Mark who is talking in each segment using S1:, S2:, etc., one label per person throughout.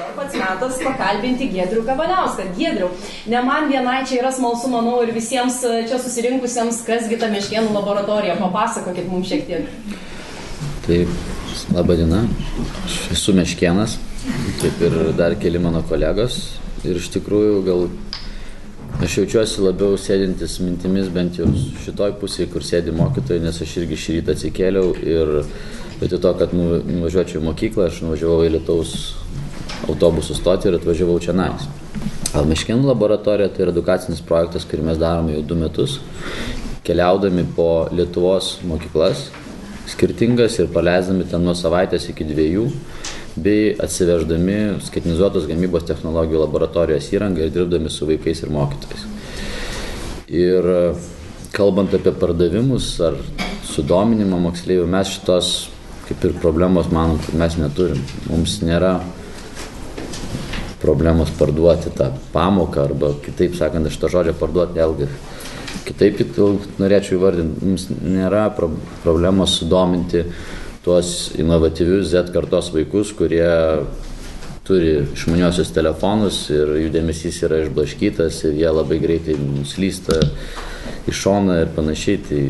S1: pats metas pakalbinti Giedrių Kavaliauską. Giedriau, ne man vienai čia yra smalsu, manau, ir visiems čia susirinkusiems, kasgi ta Meškėnų laboratorija. Papasakokit mums šiek tiek.
S2: Taip, laba diena. Aš esu Meškėnas, kaip ir dar keli mano kolegos. Ir iš tikrųjų gal aš jaučiuosi labiau sėdintis mintimis bent jau šitoj pusėje, kur sėdi mokytojai, nes aš irgi šį rytą atsikėliau ir vietoj to, kad nuvažiuočiau į mokyklą, aš nuvažiavau į Lietaus autobusų stotį ir atvažiavau čia nais. Meškėnų laboratorija tai yra edukacinis projektas, kurį mes darome jau 2 metus, keliaudami po Lietuvos mokyklas skirtingas ir paleisdami ten nuo savaitės iki 2, bei atsiveždami skaitmenizuotos gamybos technologijų laboratorijos įrangą ir dirbdami su vaikais ir mokytojais. Ir kalbant apie pardavimus ar sudominimą moksleivių, mes šitos kaip ir problemos manom, kad mes neturim. Mums nėra problemos parduoti tą pamoką arba kitaip sakant, aš tą žodžią parduoti vėlgi. Kitaip norėčiau įvardinti, mums nėra problemos sudominti tuos inovatyvius Z kartos vaikus, kurie turi išmaniuosius telefonus ir jų dėmesys yra išblaškytas ir jie labai greitai nuslysta į šoną ir panašiai. Tai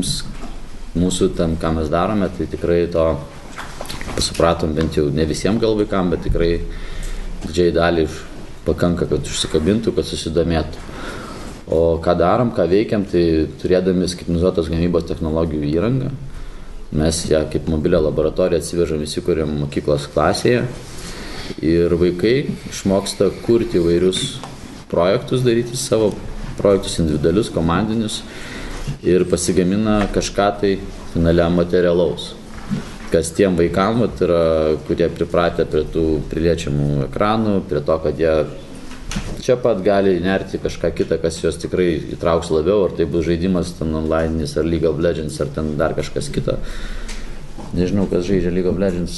S2: mūsų tam, ką mes darome, tai tikrai to supratom bent jau ne visiems gal vaikam, bet tikrai didžiai dalį pakanka, kad užsikabintų, kad susidomėtų. O ką darom, ką veikiam, tai turėdami skaitmenizuotos gamybos technologijų įrangą, mes ją kaip mobilią laboratoriją atsivežam, įsikuriam mokyklos klasėje ir vaikai išmoksta kurti įvairius projektus, daryti savo projektus individualius, komandinius ir pasigamina kažką tai finale materialaus. Kas tiem vaikam yra, kurie pripratę prie tų priliečiamų ekranų, prie to, kad jie čia pat gali nerti kažką kitą, kas juos tikrai įtrauks labiau, ar tai bus žaidimas ten online'is, ar League of Legends, ar ten dar kažkas kita. Nežinau, kas žaidžia League of Legends.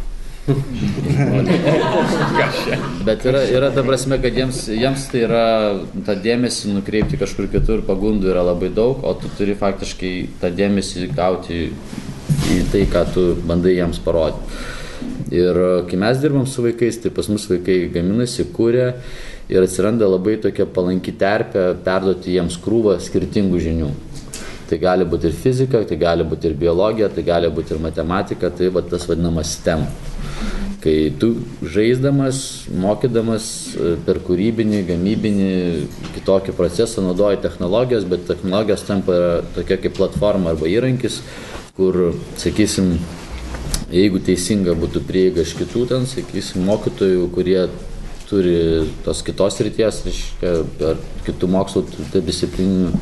S2: Bet yra ta prasme, kad jiems tai yra tą dėmesį nukreipti kažkur kitur, pagundų yra labai daug, o tu turi faktiškai tą dėmesį gauti į tai, ką tu bandai jiems parodyti. Ir kai mes dirbam su vaikais, tai pas mus vaikai gaminasi, kūrė ir atsiranda labai tokia palanki terpė perduoti jiems krūvą skirtingų žinių. Tai gali būti ir fizika, tai gali būti ir biologija, tai gali būti ir matematika, tai va tas vadinamas STEM. Kai tu žaisdamas, mokydamas per kūrybinį, gamybinį, kitokį procesą naudoji technologijos, bet technologijos tampa tokia kaip platforma arba įrankis, kur, sakysim, jeigu teisinga būtų prieiga iš kitų ten, sakysim, mokytojų, kurie turi tos kitos ryties, reiškia, ar kitų mokslų disciplininių,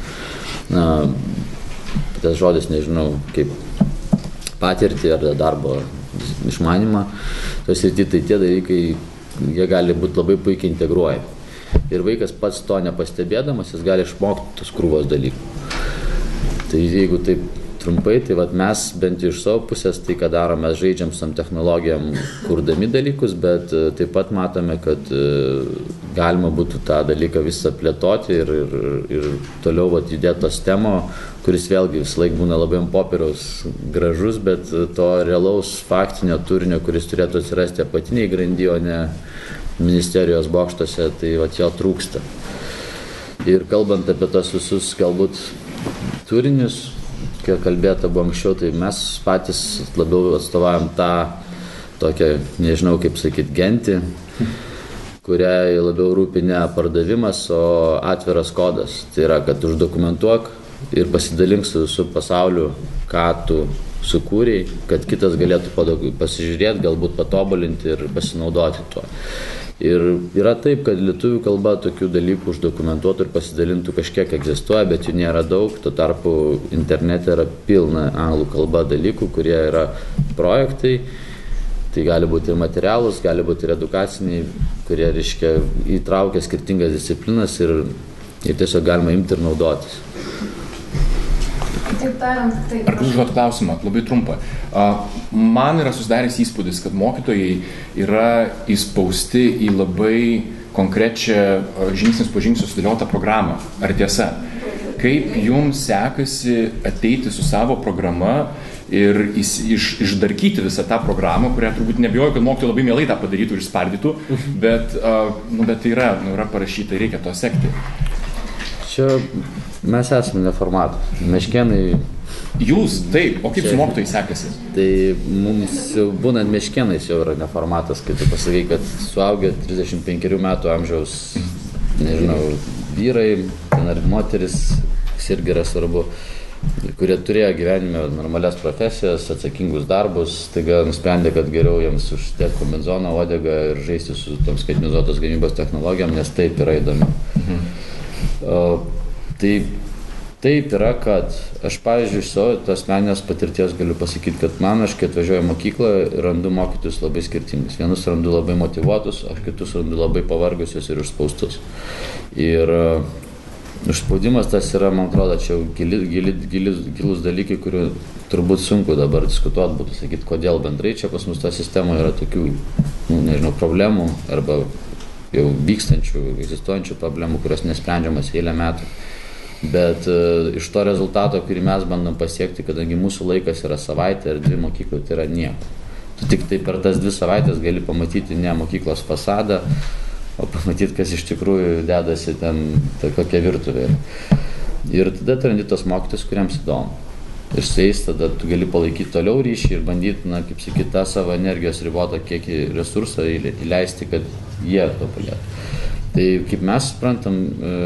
S2: tas žodis, nežinau, kaip patirtį ar darbo išmanymą, tos rytį, tai tie dalykai, jie gali būti labai puikiai integruojami. Ir vaikas pats to nepastebėdamas, jis gali išmokti tos krūvos dalykų. Tai jeigu taip trumpai, tai vat mes bent iš savo pusės tai, ką darom, mes žaidžiam su tam technologijom, kurdami dalykus, bet taip pat matome, kad galima būtų tą dalyką visą plėtoti ir toliau vat judėti tos temo, kuris vėlgi visą laik būna labai ant popieriaus gražus, bet to realaus faktinio turinio, kuris turėtų atsirasti apatiniai grandy, o ne ministerijos bokštuose, tai vat jo trūksta. Ir kalbant apie tos visus galbūt turinius, kiek kalbėta buvo anksčiau, tai mes patys labiau atstovaujam tą tokią, nežinau kaip sakyti, gentį, kuriai labiau rūpi ne pardavimas, o atviras kodas. Tai yra, kad uždokumentuok ir pasidalink su visu pasauliu, ką tu sukūrei, kad kitas galėtų pasižiūrėti, galbūt patobulinti ir pasinaudoti tuo. Ir yra taip, kad lietuvių kalba tokių dalykų uždokumentuotų ir pasidalintų kažkiek egzistuoja, bet jų nėra daug. Tuo tarpu internete yra pilna anglų kalba dalykų, kurie yra projektai. Tai gali būti ir materialūs, gali būti ir edukaciniai, kurie, reiškia, įtraukia skirtingas disciplinas ir tiesiog galima imti ir naudotis.
S3: Taip tariant, taip.
S4: Ar galiu užduoti klausimą, labai trumpą. Man yra susidaręs įspūdis, kad mokytojai yra įspausti į labai konkrečią žingsnis po žingsnio sudėliotą programą. Ar tiesa? Kaip jums sekasi ateiti su savo programa ir išdarkyti visą tą programą, kurią turbūt nebijoju, kad mokytojai labai mielai tą padarytų ir spardytų, bet tai yra parašyta, reikia to sekti.
S2: Čia mes esame neformatus. Meškėnai.
S4: Jūs, taip, o kaip su mokytojai sekasi?
S2: Tai mums būnant Meškėnais jau yra neformatas, kai tu pasakai, kad suaugę 35 metų amžiaus, nežinau, vyrai, ar moteris, kas irgi yra svarbu, kurie turėjo gyvenime normalias profesijas, atsakingus darbus, taiga nusprendė, kad geriau jiems uždėti kombinezoną, uodegą ir žaisti su tom skaitmenizuotos gamybos technologijom, nes taip yra įdomu. Tai taip yra, kad aš, pavyzdžiui, iš savo asmeninės patirties galiu pasakyti, kad aš, kai atvažiuoju į mokyklą, randu mokytojus labai skirtingus. Vienus randu labai motyvuotus, o kitus randu labai pavargusius ir užspaustus. Ir užspaudimas tas yra, man atrodo, čia gilus dalykai, kurių turbūt sunku dabar diskutuoti būtų, sakyti, kodėl bendrai čia pas mus ta sistema yra tokių, nežinau, problemų arba jau vykstančių, egzistuojančių problemų, kurios nesprendžiamas eilę metų. Bet iš to rezultato, kurį mes bandom pasiekti, kadangi mūsų laikas yra savaitė ar 2 mokyklų, tai yra nieko. Tu tik tai per tas 2 savaitės gali pamatyti ne mokyklos fasadą, o pamatyti, kas iš tikrųjų dedasi ten, tai kokia virtuvė. Ir tada atrandi tos mokytojus, kuriems įdomu. Ir su jais tada tu gali palaikyti toliau ryšį ir bandyti, kaip sakyti, tą savo energijos ribotą kiekį resursą įleisti, kad jie tobulėtų. Tai kaip mes suprantam,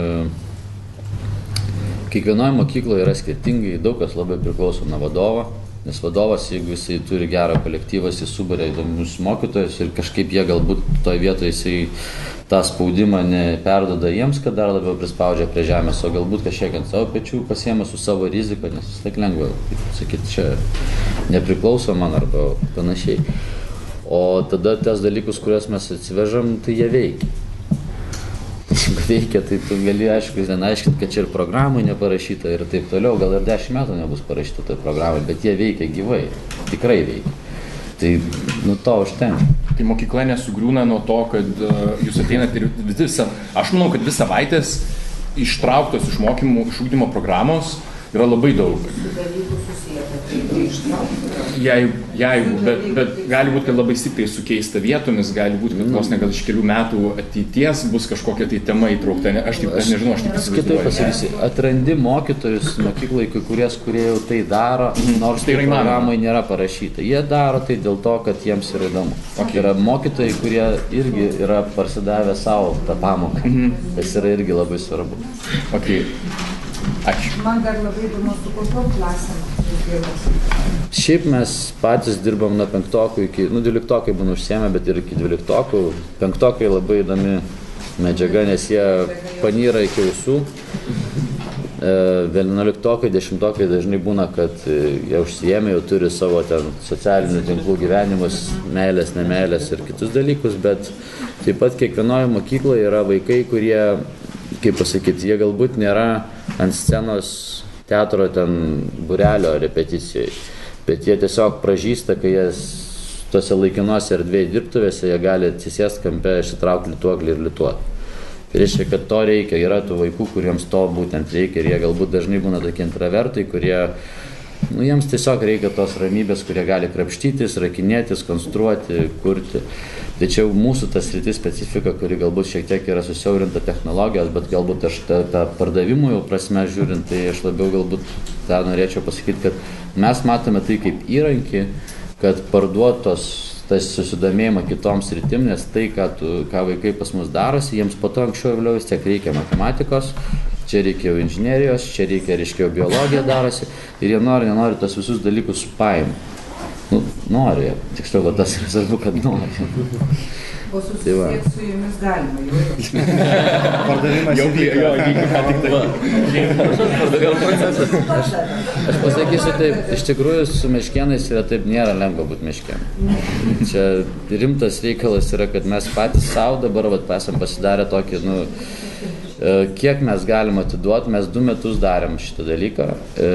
S2: kiekvienoje mokykloje yra skirtingai, daug kas labai priklauso nuo vadovo, nes vadovas, jeigu jisai turi gerą kolektyvą, jisai suburia įdomius mokytojus ir kažkaip jie galbūt toje vietoje jisai tą spaudimą neperduoda jiems, kad dar labiau prispaudžia prie žemės, o galbūt kažkiek ant savo pečių pasiema su savo riziką, nes vis tiek lengva, kaip sakyti, čia nepriklauso man arba panašiai. O tada tas dalykus, kuriuos mes atsivežam, tai jie veikia. Jeigu veikia, tai tu gali aiškinti, kad čia ir programai neparašyta ir taip toliau, gal ir 10 metų nebus parašyta tai programai, bet jie veikia gyvai, tikrai veikia. Tai to užtenka.
S4: Tai mokykla nesugriūna nuo to, kad jūs ateinat ir aš manau, kad 2 savaitės ištrauktos iš mokymų, iš ugdymo programos yra labai daug. Jeigu, bet gali būti, kad labai stipriai sukeista vietomis, gali būti, kad vos ne gal iš kelių metų ateities bus kažkokia tai tema įtraukta. Aš nežinau, aš taip įsivaizduoju.
S2: Kitaip pasakysi, atrandi mokytojus mokyklai, kurie jau tai daro, nors tai programai nėra parašyta. Jie daro tai dėl to, kad jiems yra įdomu. Yra mokytojai, kurie irgi yra parsidavę savo tą pamoką. Tas yra irgi labai svarbu.
S4: Ačiū.
S3: Man dar labai įdomu, su kokiom klasėm dirbas.
S2: Šiaip mes patys dirbam nuo 5 iki, 12 būna užsiėmę, bet ir iki 12. 5 labai įdomi medžiaga, nes jie panyra iki ausų. 11, 10 dažnai būna, kad jie užsiėmė, jau turi savo ten socialinių tinklų gyvenimus, meilės, nemeilės ir kitus dalykus, bet taip pat kiekvienoje mokykloje yra vaikai, kurie, kaip pasakyti, jie galbūt nėra ant scenos teatro ten būrelio repeticijai, bet jie tiesiog pražįsta, kai jie tose laikinuose erdvėje dirbtuvėse, jie gali atsisėsti kampe, išsitraukti lituoklį ir lituoti. Tai reiškia, kad to reikia, yra tų vaikų, kuriems to būtent reikia ir jie galbūt dažnai būna tokie intravertai, kurie, jiems tiesiog reikia tos ramybės, kurie gali krapštytis, rakinėtis, konstruoti, kurti. Tačiau mūsų tas sritis specifika, kuri galbūt šiek tiek yra susiaurinta technologijos, bet galbūt aš tą pardavimų jau prasme žiūrint, tai aš labiau galbūt tą norėčiau pasakyti, kad mes matome tai kaip įrankį, kad parduotos tas susidomėjimą kitoms sritim, nes tai, ką vaikai pas mus darosi, jiems po to anksčiau vėliau vis tiek reikia matematikos, čia reikia jau inžinerijos, čia reikia biologija darosi ir jie nenori tos visus dalykus paimti. Nori, tiksliau, tas yra svarbu, kad nori.
S3: O susisiekti su jumis galima jau.
S4: Pardavimas
S2: Aš pasakysiu taip, iš tikrųjų su meškėnais yra taip, nėra lengva būti meškėnai. Čia rimtas reikalas yra, kad mes patys savo dabar esam pasidarę tokį, kiek mes galim atiduoti, mes 2 metus darėm šitą dalyką,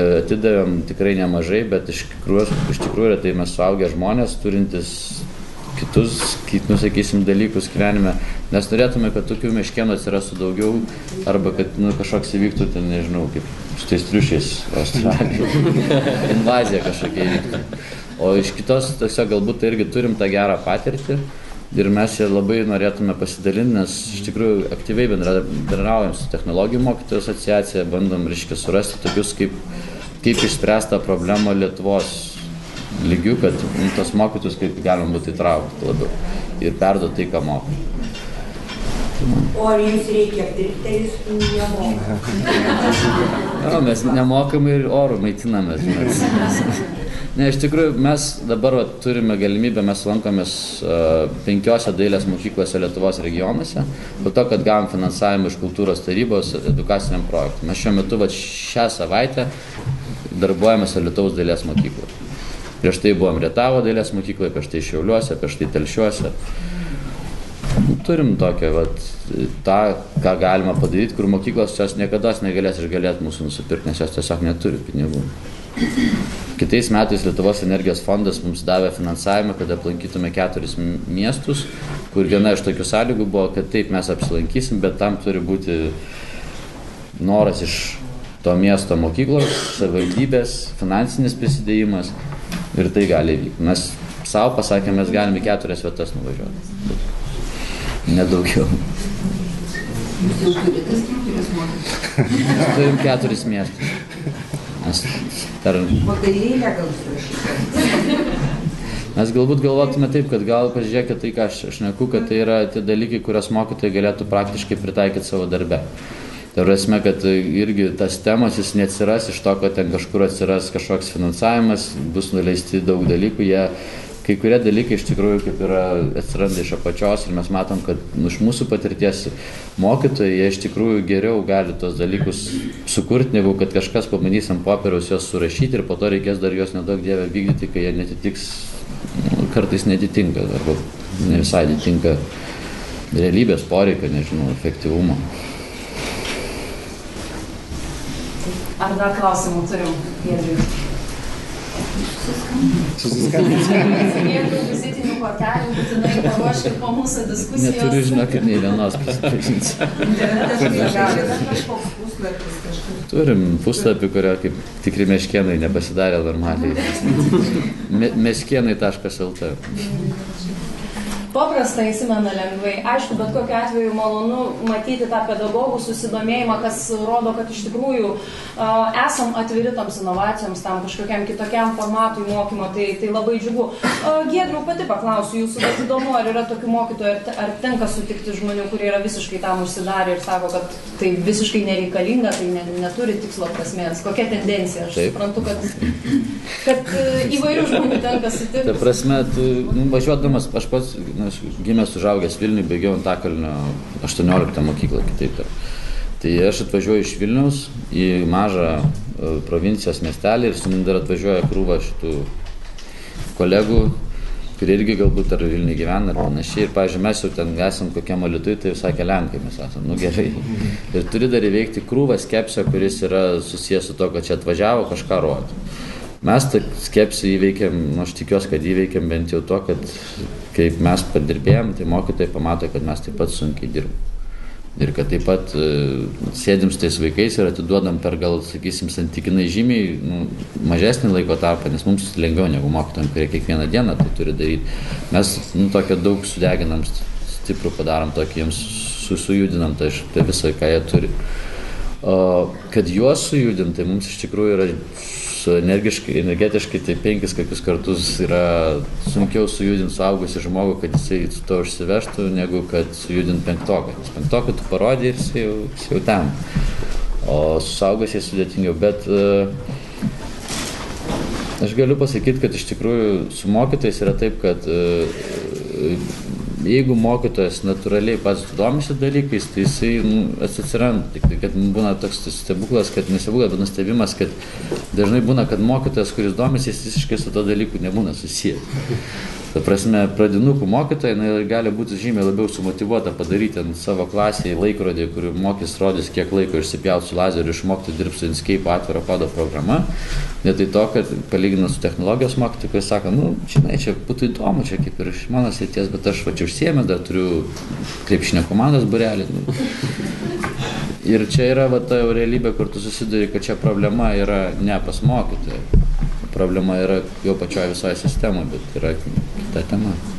S2: atidavėm tikrai nemažai, bet iš tikrųjų yra tai mes suaugę žmonės, turintis kitus, sakysim, dalykus gyvenime. Nes norėtume, kad tokių meškėnų atsirastų daugiau, arba kad kažkoks įvyktų, ten, nežinau, kaip šitais triušiais Australijoje, invazija kažkokia įvyktų. O iš kitos, tiesiog galbūt tai irgi turim tą gerą patirtį ir mes ją labai norėtume pasidalinti, nes iš tikrųjų aktyviai bendraujam su technologijų mokytojų asociacija, bandom, reiškia, surasti tokius, kaip išspręstą problemą Lietuvos lygių, kad tos mokytus kaip galim būti įtraukti labiau ir perduoti tai, ką moko.
S5: O ar jums reikia dirbti, jūs nemokam?
S2: Mes nemokam ir orų maitinamės. Ne, iš tikrųjų, mes dabar turime galimybę, mes lankomės 5 dailės mokyklose Lietuvos regionuose, po to, kad gavom finansavimą iš kultūros tarybos edukaciniam projektui. Mes šiuo metu šią savaitę darbuojamės Lietuvos dailės mokykloje. Prieš tai buvom Rietavo dailės mokykloje, prieš tai Šiauliuose, prieš tai Telšiuose. Turim tokią, tą, ką galima padaryti, kur mokyklos jos niekada negalės išgalėti mūsų nusipirkti, nes jos tiesiog neturi pinigų. Kitais metais Lietuvos energijos fondas mums davė finansavimą, kad aplankytume 4 miestus, kur viena iš tokių sąlygų buvo, kad taip mes apsilankysim, bet tam turi būti noras iš to miesto mokyklos, savivaldybės, finansinis prisidėjimas ir tai gali įvykti. Mes savo pasakėme, mes galime 4 vietas nuvažiuoti. Nedaugiau.
S3: Jūs jau turite 4 mokytojus?
S2: Mes turim 4 miestus.
S3: Modelėlę gal surašyti?
S2: Mes galbūt galvotume taip, kad gal pažiūrėkite tai, ką aš šneku, kad tai yra tie dalykai, kurios mokytojai galėtų praktiškai pritaikyti savo darbe. Tai prasme, kad irgi tas temas jis neatsiras iš to, kad ten kažkur atsiras kažkoks finansavimas, bus nuleisti daug dalykų, kai kurie dalykai iš tikrųjų kaip yra atsiranda iš apačios ir mes matom, kad iš mūsų patirties mokytojai, jie iš tikrųjų geriau gali tos dalykus sukurti, negu kad kažkas pabandys ant popieriaus juos surašyti ir po to reikės dar juos nedaug dievę vykdyti, kai jie netitiks, kartais netitinka arba ne visai atitinka realybės poreikio, nežinau, efektyvumo.
S1: Ar dar klausimų turim? Giedriui. Jeigu vizitinių kortelių būtinai paruoškit po mūsų diskusijos.
S2: Neturiu, žinokit, nei vienos prisipažinsiu. Turim puslapį, kurio kaip tikri meškėnai nepasidarė normaliai. Meškėnai.lt.
S1: Paprasta įsimena lengvai. Aišku, bet kokiu atveju malonu matyti tą pedagogų susidomėjimą, kas rodo, kad iš tikrųjų esam atviri toms inovacijoms, tam kažkokiam kitokiam formatui mokymo, tai labai džiugu. Giedriau, pati paklausiu jūsų, bet įdomu, ar yra tokių mokytojų, ar tenka sutikti žmonių, kurie yra visiškai tam užsidarę ir sako, kad tai visiškai nereikalinga, tai neturi tikslo prasmės. Kokia tendencija? Aš suprantu, kad įvairių žmonių tenka sutikti.
S2: Ta prasme, važiuodamas, aš pats gimęs užaugęs Vilniui, baigiau Antakalnio 18 mokyklą, kitaip. Tai aš atvažiuoju iš Vilniaus į mažą provincijos miestelį ir su manim dar atvažiuoja krūva šitų kolegų, kurie irgi galbūt ar Vilniui gyvena ar panašiai. Ir, pavyzdžiui, mes jau ten esam kokiam Alytui, tai sakė Lenkai mes esam, gerai. Ir turi dar įveikti krūvą skepsio, kuris yra susijęs su to, kad čia atvažiavo kažką rodyti. Mes tą skepsį įveikėm, aš tikiuosi, kad įveikėm bent jau to, kad kaip mes padirbėjom, tai mokytojai pamato, kad mes taip pat sunkiai dirbam. Ir kad taip pat sėdim su tais vaikais ir atiduodam per gal, sakysim, santykinai žymiai mažesnį laiko tarpą, nes mums lengviau negu mokytojams, kurie kiekvieną dieną tai turi daryti. Mes tokią daug sudeginam, stiprų padarom, tokį jiems sujudinam tai visą, ką jie turi. Kad juos sujudinti, tai mums iš tikrųjų yra energetiškai tai 5 kokius kartus yra sunkiau sujudinti suaugusį žmogų, kad jisai su to užsivežtų, negu kad sujudinti 5-oką. Nes 5-oką tu parodė ir jisai jau ten. O su suaugusiai sudėtingiau. Bet aš galiu pasakyti, kad iš tikrųjų su mokytojais yra taip, kad jeigu mokytojas natūraliai pats domisi dalykais, tai jisai atsiranda. Tik kad būna toks stebuklas, kad nesibūna, bet nustebimas, kad dažnai būna, kad mokytojas, kuris domisi, jis visiškai su to dalyku nebūna susijęs. Ta prasme, pradinukų mokytoja gali būti žymiai labiau sumotyvuota padaryti ant savo klasėje laikrodį, kur mokys rodys, kiek laiko išsipjauti su lazeriu, išmokti dirbti su Inkscape atviro kodo programa. Vietoj to, kad palyginant su technologijos mokytoju, kuris sako, žinai, čia būtų įdomu, čia kaip ir iš mano srities, bet aš čia užsiėmęs, dar turiu krepšinio komandos būrelį. Ir čia yra ta realybė, kur tu susiduri, kad čia problema yra ne pas mokytoją. Problema yra jau pačioje visoje sistemoje, bet yra kita tema.